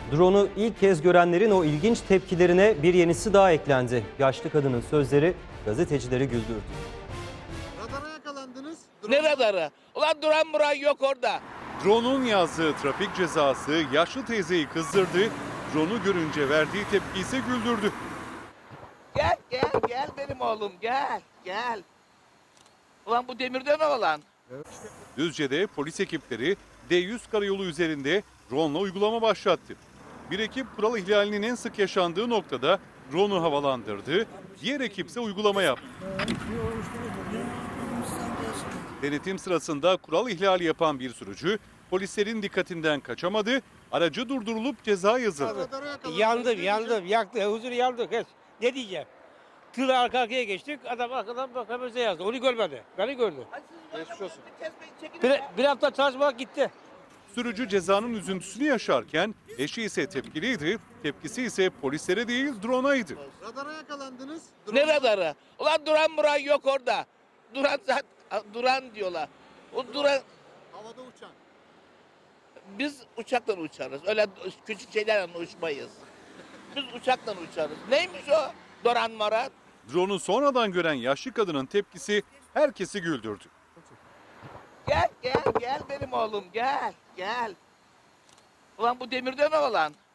Drone'u ilk kez görenlerin o ilginç tepkilerine bir yenisi daha eklendi. Yaşlı kadının sözleri gazetecileri güldürdü. Radara yakalandınız. Ne radarı? Ulan duran yok orada. Drone'un yazdığı trafik cezası yaşlı teyzeyi kızdırdı. Drone'u görünce verdiği tepki ise güldürdü. Gel benim oğlum gel. Ulan bu demirde mi olan? Düzce'de polis ekipleri D100 karayolu üzerinde drone'la uygulama başlattı. Bir ekip kural ihlalinin en sık yaşandığı noktada drone'u havalandırdı. Diğer ekip ise uygulama yaptı. Denetim sırasında kural ihlali yapan bir sürücü polislerin dikkatinden kaçamadı. Aracı durdurulup ceza yazıldı. Radara yakalandınız. Yandım, yaktı, huzur yandık. Ne diyeceğim? Tır arka arkaya geçtik, adam arkadan bakamıza yazdı. Onu görmedi, beni gördü. Geçmiş olsun. Bir hafta çalışmak gitti. Sürücü cezanın üzüntüsünü yaşarken eşi ise tepkiliydi. Tepkisi ise polislere değil drone'aydı. Radara yakalandınız. Ne radarı? Ulan duran yok orada. Duran diyorlar. O duran Havada uçan. biz uçakla uçarız. Öyle küçük şeylerle uçmayız. Biz uçakla uçarız. Neymiş o? Duran mara. Drone'u sonradan gören yaşlı kadının tepkisi herkesi güldürdü. Gel benim oğlum gel. Ulan bu demirde mi olan?